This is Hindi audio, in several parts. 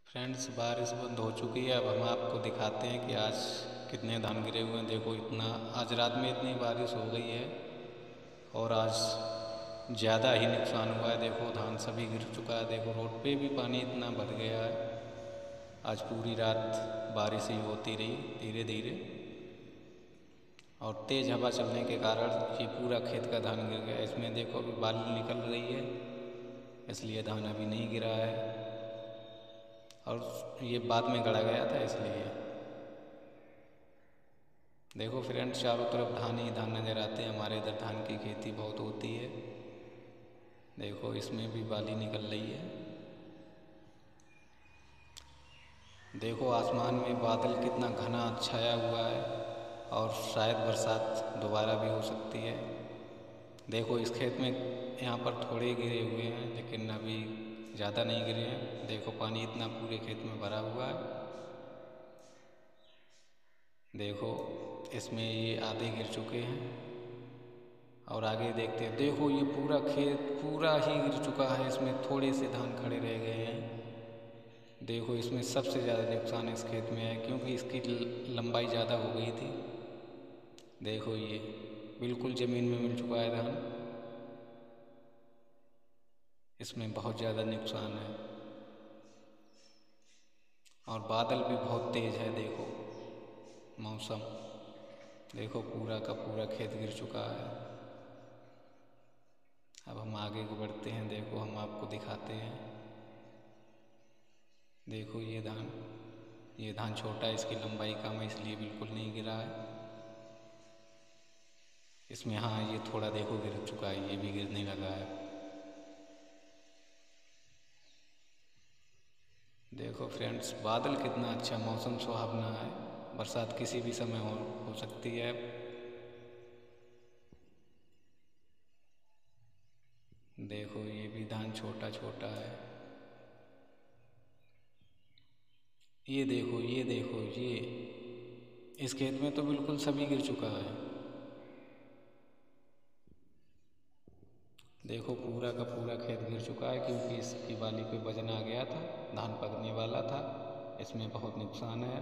फ्रेंड्स, बारिश बंद हो चुकी है। अब हम आपको दिखाते हैं कि आज कितने धान गिरे हुए हैं। देखो, इतना आज रात में इतनी बारिश हो गई है और आज ज़्यादा ही नुकसान हुआ है। देखो, धान सभी गिर चुका है। देखो, रोड पे भी पानी इतना भर गया है। आज पूरी रात बारिश ही होती रही धीरे धीरे, और तेज़ हवा चलने के कारण ये पूरा खेत का धान गिर गया। इसमें देखो, अभी बाली निकल रही है, इसलिए धान अभी नहीं गिरा है, और ये बाद में गड़ा गया था इसलिए। देखो फ्रेंड्स, चारों तरफ धान ही धान नज़र आते हैं। हमारे इधर धान की खेती बहुत होती है। देखो, इसमें भी बाली निकल रही है। देखो, आसमान में बादल कितना घना छाया हुआ है, और शायद बरसात दोबारा भी हो सकती है। देखो, इस खेत में यहाँ पर थोड़े गिरे हुए हैं, लेकिन अभी ज़्यादा नहीं गिरे हैं। देखो, पानी इतना पूरे खेत में भरा हुआ है। देखो, इसमें ये आधे गिर चुके हैं, और आगे देखते हैं। देखो, ये पूरा खेत पूरा ही गिर चुका है। इसमें थोड़े से धान खड़े रह गए हैं। देखो, इसमें सबसे ज़्यादा नुकसान इस खेत में है, क्योंकि इसकी लंबाई ज़्यादा हो गई थी। देखो, ये बिल्कुल ज़मीन में मिल चुका है धान। इसमें बहुत ज़्यादा नुकसान है, और बादल भी बहुत तेज़ है। देखो, मौसम देखो, पूरा का पूरा खेत गिर चुका है। अब हम आगे को बढ़ते हैं। देखो, हम आपको दिखाते हैं। देखो, ये धान छोटा है, इसकी लंबाई कम है, इसलिए बिल्कुल नहीं गिरा है। इसमें हाँ, ये थोड़ा देखो गिर चुका है, ये भी गिरने लगा है। देखो फ्रेंड्स, बादल कितना अच्छा, मौसम सुहावना है। बरसात किसी भी समय हो सकती है। देखो, ये भी धान छोटा छोटा है। ये देखो, ये देखो, ये इस खेत में तो बिल्कुल सभी गिर चुका है। देखो, पूरा का पूरा खेत गिर चुका है, क्योंकि इसकी बाली पे वजन आ गया था, धान पकने वाला था। इसमें बहुत नुकसान है।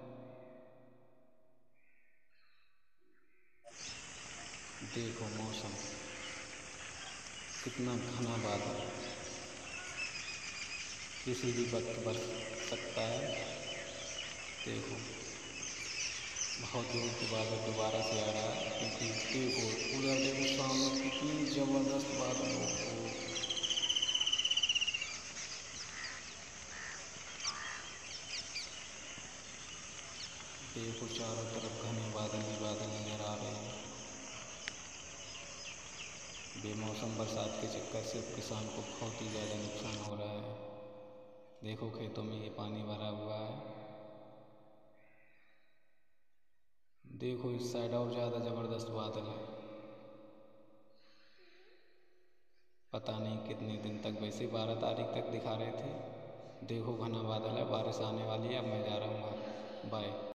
देखो, मौसम कितना घना बादल, किसी भी वक्त बरस सकता है। देखो, बहुत जोर के बादल दोबारा से आ रहा है, क्योंकि देखो पूरा, देखो सामने कितनी ज़बरदस्त बादल हो। देखो, चारों तरफ घने बादल ही बादल नज़र आ रहे हैं। बेमौसम बरसात के चक्कर से किसान को बहुत ही ज़्यादा नुकसान हो रहा है। देखो, खेतों में ये पानी भरा हुआ है। देखो, इस साइड और ज़्यादा ज़बरदस्त बादल है। पता नहीं कितने दिन तक, वैसे 12 तारीख तक दिखा रहे थे। देखो, घना बादल है, बारिश आने वाली है। अब मैं जा रहा हूँ, बाय।